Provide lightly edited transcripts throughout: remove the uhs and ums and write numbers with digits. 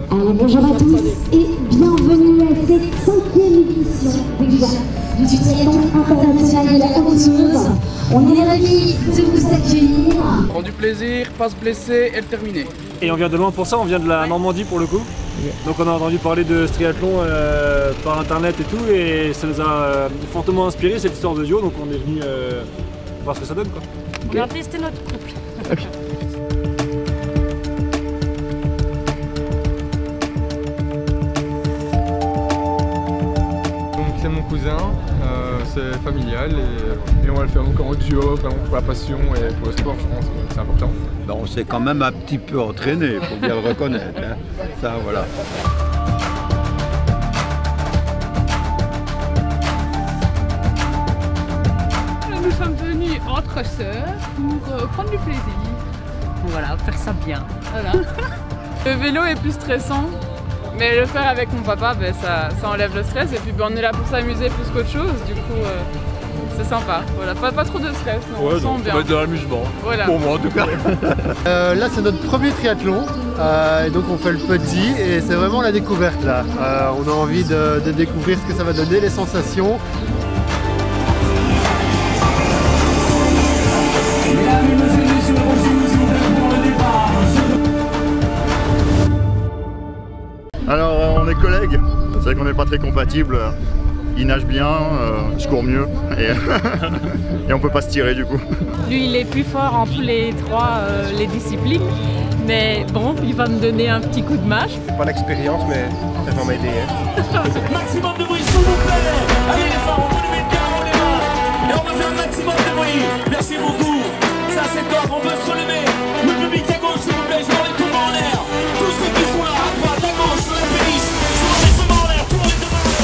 Alors bonjour à tous et bienvenue à cette 5e édition déjà du triathlon international de la Haute-Meuse. On est ravis de vous accueillir. Prends du plaisir, pas se blesser et le terminer. Et on vient de loin pour ça, on vient de la Normandie pour le coup. Donc on a entendu parler de ce triathlon par internet et tout, et ça nous a fortement inspiré cette histoire de duo, donc on est venu voir ce que ça donne quoi. On a testé notre couple. Okay. C'est mon cousin, c'est familial et on va le faire encore en duo, vraiment pour la passion et pour le sport, je pense que c'est important. On s'est quand même un petit peu entraîné, il faut bien le reconnaître. Hein. Ça, voilà. Nous sommes venus entre sœurs pour prendre du plaisir. Voilà, faire ça bien. Voilà. Le vélo est plus stressant. Mais le faire avec mon papa, ben, ça enlève le stress et puis ben, on est là pour s'amuser plus qu'autre chose, du coup c'est sympa. Voilà, pas trop de stress, non, ouais, on sent bien. Ça va être de l'amusement, voilà. Pour moi en tout cas. Là c'est notre premier triathlon, et donc on fait le petit et c'est vraiment la découverte là. On a envie de découvrir ce que ça va donner, les sensations. Alors on est collègues, c'est vrai qu'on n'est pas très compatibles. Il nage bien, je cours mieux et on peut pas se tirer du coup. Lui il est plus fort en tous les trois les disciplines, mais bon, il va me donner un petit coup de main. Pas l'expérience, mais ça va m'aider. Maximum de bruit s'il vous plaît. Allez les femmes, on peut mettre bien, on les mains. Et on veut faire un maximum de bruit. Merci beaucoup. Ça c'est top, on veut se relever. Le public à gauche s'il vous plaît, je vois les tout en l'air. Tous ceux qui sont là, à droite, à gauche, sur le pays. Je vois les deux en l'air, tout les deux en l'air.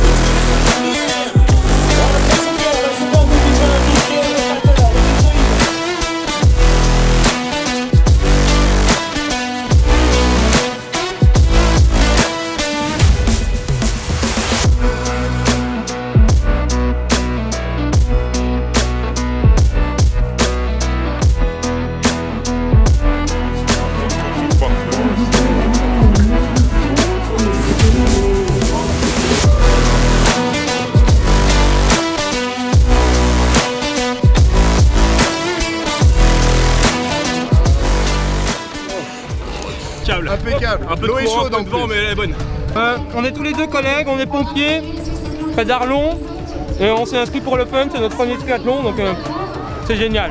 Impeccable. Un peu L'eau est courant, chaude un en peu de vent, mais elle est bonne. On est tous les deux collègues, on est pompiers, près d'Arlon. Et on s'est inscrit pour le fun, c'est notre premier triathlon, donc c'est génial.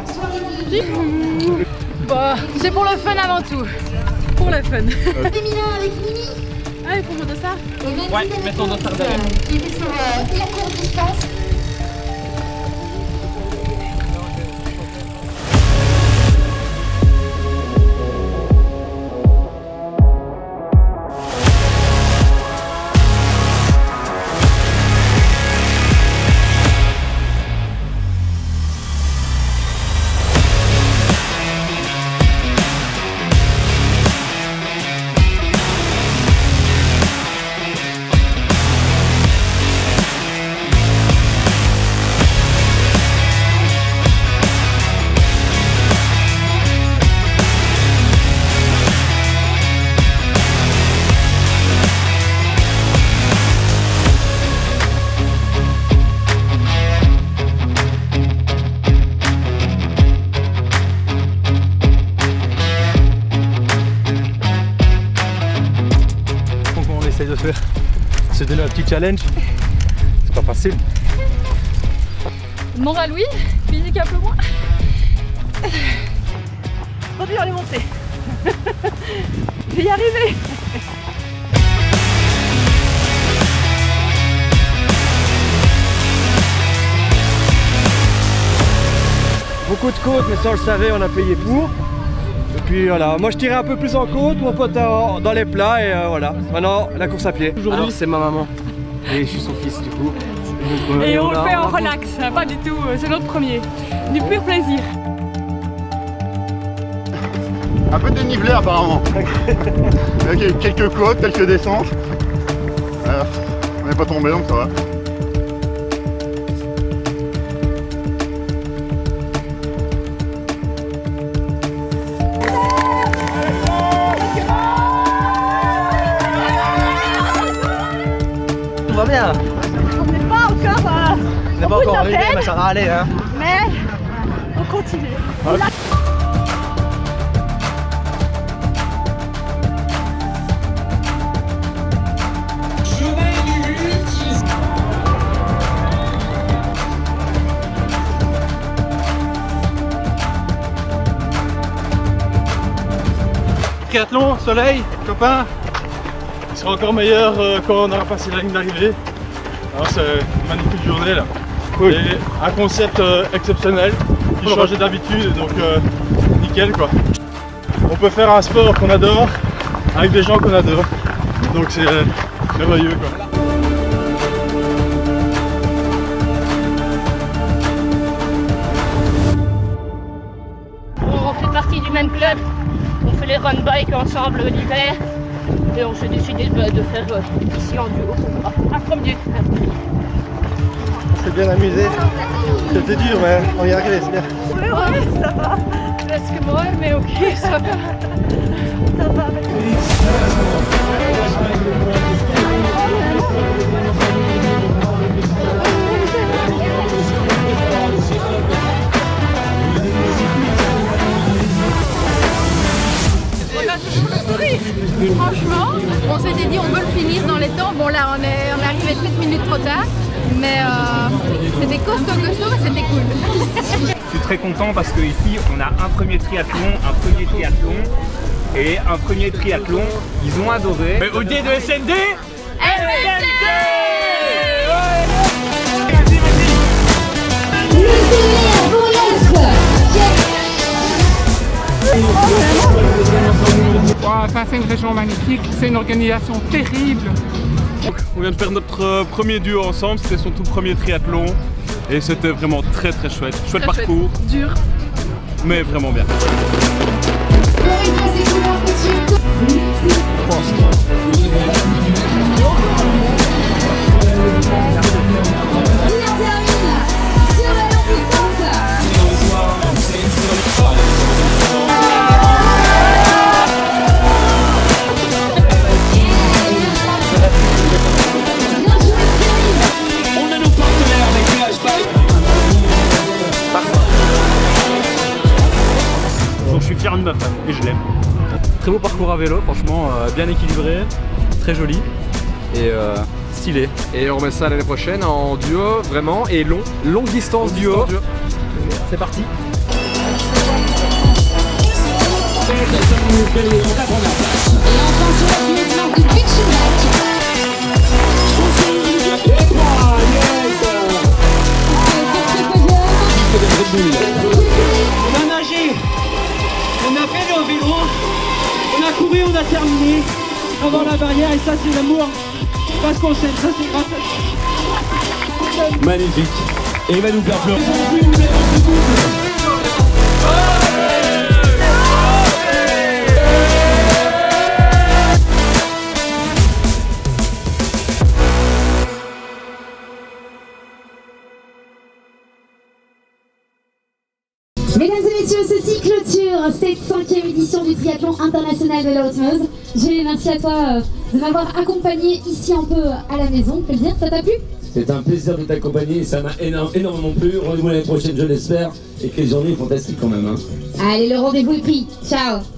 Bah, c'est pour le fun avant tout. Pour le fun. Féminin avec Mimi. Ah, il faut monter ça. Ouais, mettons notre derrière. Qui est sur la courte distance. De faire, se donner un petit challenge, c'est pas facile. Moral oui, physique un peu moins. Faut dur à les monter. Je vais y arriver. Beaucoup de côtes, mais ça on le savait, on a payé pour. Et puis voilà, moi je tirais un peu plus en côte, mon pote dans les plats et voilà. Maintenant la course à pied. Aujourd'hui c'est ma maman. Et je suis son fils du coup. Et on le fait en relax, pas du tout, c'est notre premier. Du pur plaisir. Un peu de dénivelé apparemment. Avec quelques côtes, quelques descentes. On n'est pas tombé donc ça va. bien. On n'est pas encore On n'est pas encore arrivé, mais ça va aller. Hein. Mais on continue. Triathlon, soleil, copains, il sera encore meilleur quand on aura passé la ligne d'arrivée. C'est une magnifique journée là. Cool. Et un concept exceptionnel qui changeait d'habitude, donc nickel quoi. On peut faire un sport qu'on adore avec des gens qu'on adore, donc c'est merveilleux quoi. On fait partie du même club. On fait les run bike ensemble l'hiver et on s'est décidé de faire ici en duo un premier. C'est bien amusé. C'était dur mais on y est arrivé, c'est bien. Ouais, ça va. Presque moi, mais ok, ça va. Ça va. Franchement, on s'était dit on veut le finir dans les temps. Bon là on est arrivé 7 minutes trop tard, mais c'était costaud et c'était cool. Je suis très content parce qu'ici on a un premier triathlon et un premier triathlon. Ils ont adoré. Mais OD de SND Enfin, c'est une région magnifique, c'est une organisation terrible. Donc, on vient de faire notre premier duo ensemble, c'était son tout premier triathlon et c'était vraiment très chouette. Chouette parcours. Dur. Mais vraiment bien. Donc je suis fier de ma femme et je l'aime. Très beau parcours à vélo, franchement bien équilibré, très joli et stylé. Et on remet ça l'année prochaine en duo vraiment et longue distance duo. C'est parti. On a nagé, on a fait le vélo, on a couru, on a terminé avant la barrière et ça c'est l'amour parce qu'on s'aime, ça c'est grâce à... Magnifique. Et il va nous faire pleurer. Mesdames et messieurs, ceci clôture cette 5e édition du triathlon international de la Haute-Meuse. J'ai merci à toi de m'avoir accompagné ici un peu à la maison. Plaisir, ça t'a plu? C'est un plaisir de t'accompagner, ça m'a énormément plu. Rendez-vous l'année prochaine, je l'espère, et que les journées fantastiques quand même. Hein. Allez, le rendez-vous est pris. Ciao.